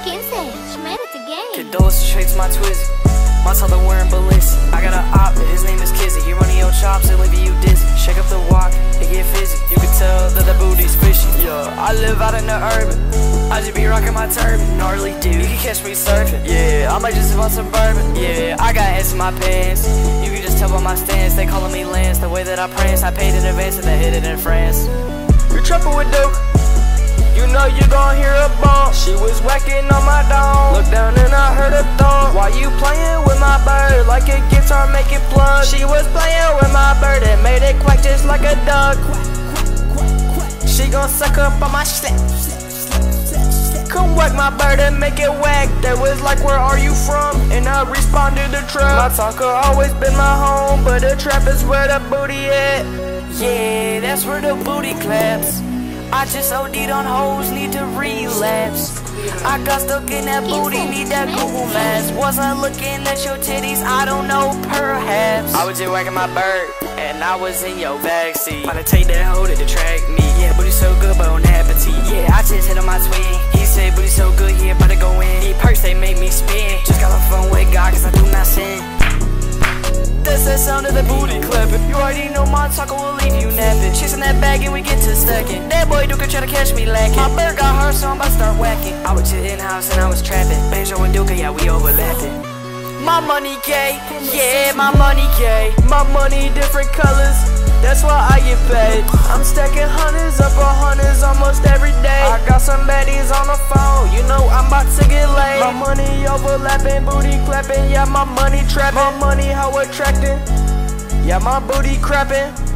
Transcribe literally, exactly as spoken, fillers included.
quince, schmerete game. Condolences straight to my Twizzy. My father wearing Balenciaga. I got an op, his name is Kizzy. He running your chops and leaving you dizzy. Shake up the walk, it get fizzy. You can tell that the booty's fishy. Yeah, I live out in the urban. I just be rocking my turban, gnarly dude. You can catch me surfing. Yeah, I might just sip on some bourbon. Yeah, I got ants in my pants. You can just tell by my stance. They calling me Lance. The way that I prance, I paid in advance and I hit it in France. You're trapping with Dooka. You know you gon' hear a bump. She was whacking on my dome. Look down and I heard a thump. Why you playing with my bird like a guitar making plug? She was playing with my bird and made it quack just like a duck. She gon' suck up on my slap. Come whack my bird and make it whack. That was like, where are you from? And I responded to trap. My talker always been my home, but the trap is where the booty at. Yeah, that's where the booty claps. I just O D'd on hoes, need to relapse. I got stuck in that booty, need that Google Maps. Was I looking at your titties? I don't know, perhaps. I was just whacking my bird, and I was in your backseat. Trying to take that hoe to detract me. Yeah, booty so good, but on appetite. Yeah, I just hit on my twin. He said booty so good, he about to go in. He perks, they make me spin. Just got off phone with God, cause I do not sin. That's the sound of the booty clapping. You already know my taco will leave you napping. Chasing that bag and we get to stacking. That boy Dooka try to catch me lacking. My bird got hurt, so I'm about to start whacking. I was just in house and I was trapping. Banjo and Dooka, yeah, we overlapping. My money gay, yeah, my money gay. My money different colors, that's why I get paid. I'm stacking hundreds up on hundreds almost every day. I got some baddies on the phone, you know I'm about to get laid. My money overlapping, booty clapping, yeah, my money trapping. My money how attracting, yeah, my booty crapping.